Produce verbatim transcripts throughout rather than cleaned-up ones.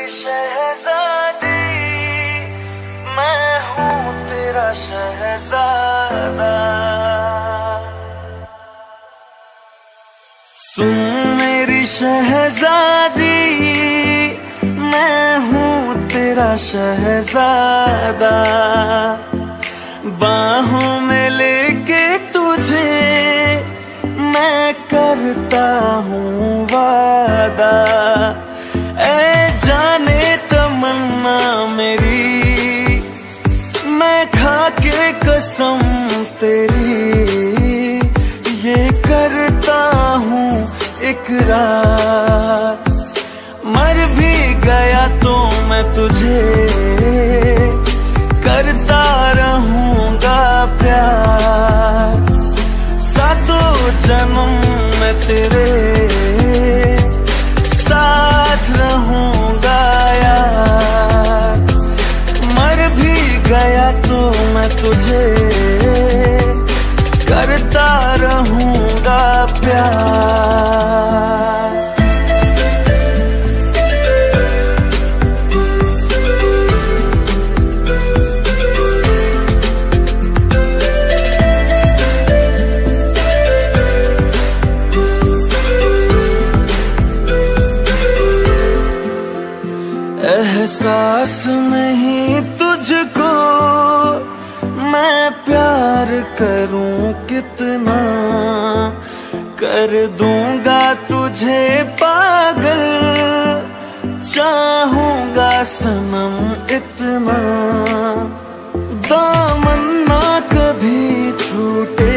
शहजादी, मैं हूँ तेरा शहजादा। सुन मेरी शहजादी, मैं हूँ तेरा शहजादा। बाहों में लेके तुझे मैं करता हूँ वादा। ऐ जाने तमन्ना मेरी, मैं खा के कसम तेरी ये करता हूँ इकरार। मर भी गया तो मैं तुझे करता रहूँगा प्यार। सातों जन्म में तेरे साथ रहूँगा यार। मर भी गया तो मैं तुझे करता रहूँगा प्यार। एहसास नहीं तुझको मैं प्यार करूं कितना, कर दूंगा तुझे पागल, चाहूंगा सनम इतना। दामन ना कभी छूटे,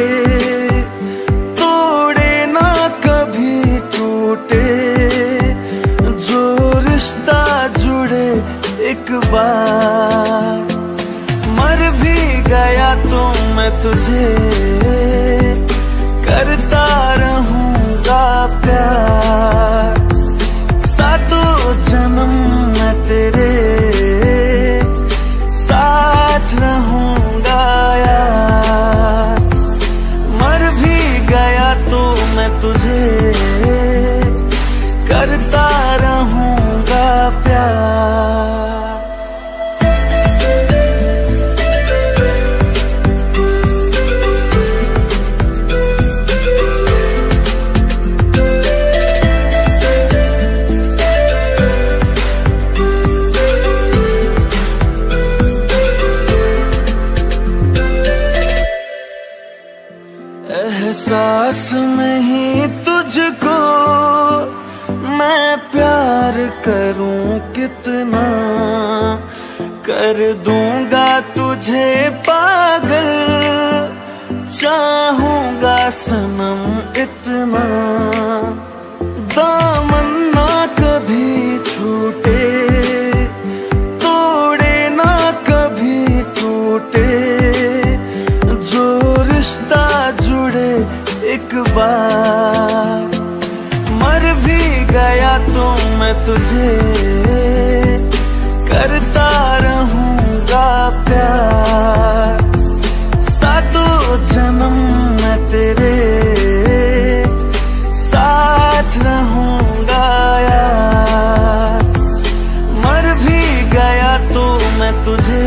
तोड़े ना कभी टूटे, जो रिश्ता जुड़े एक बार। मर भी गया तो मैं तुझे करता रहूँगा प्यार। सातों जन्म मैं तेरे साथ रहूँगा यार। मर भी गया तो मैं तुझे करता रहूँगा प्यार। एहसास नहीं तुझको मैं प्यार करूं कितना, कर दूंगा तुझे पागल, चाहूंगा सनम इतना। दामन ना कभी छूटे, तोड़े ना कभी टूटे, जो रिश्ता जुड़े एक बार। मर भी गया तो मैं तुझे करता रहूँगा प्यार। सातों जन्म मैं तेरे साथ रहूँगा यार। मर भी गया तो मैं तुझे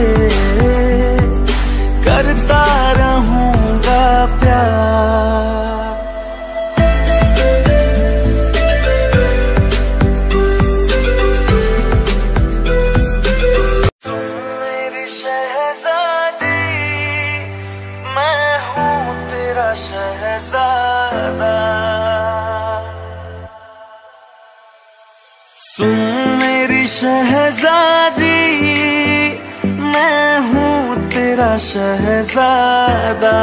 करता रहूँगा प्यार। शहजादा सुन मेरी शहजादी, मैं हूँ तेरा शहजादा।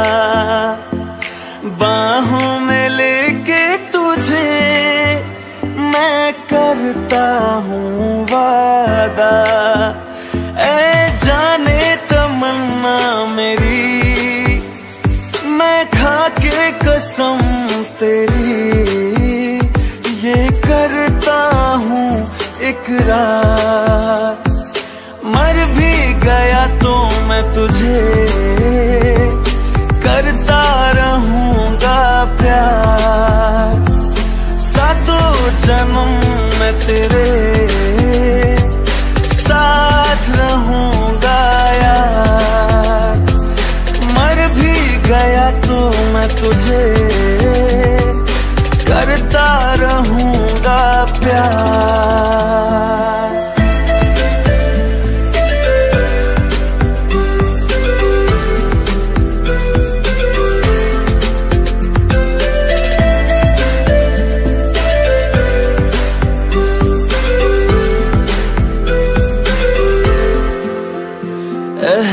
बाहों में लेके तुझे मैं करता हूँ वादा। ऐ जाने तमन्ना मेरी, मैं खा के कसम तेरी ये करता हूँ इकरार। मर भी गया तो मैं तुझे करता रहूँगा प्यार। सातों जन्म मैं तेरे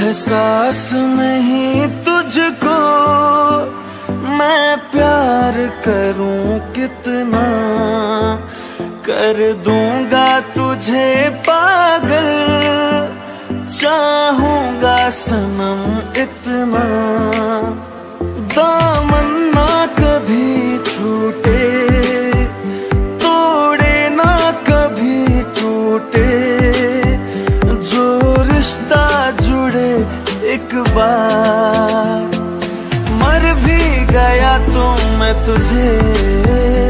एहसास में ही तुझको मैं प्यार करूं कितना, कर दूंगा तुझे पागल, चाहूंगा सनम इतना। दामन ना कभी छूटे, तोड़े ना कभी टूटे, जो रिश्ता जुड़े एक बार। मर भी गया तो मैं तुझे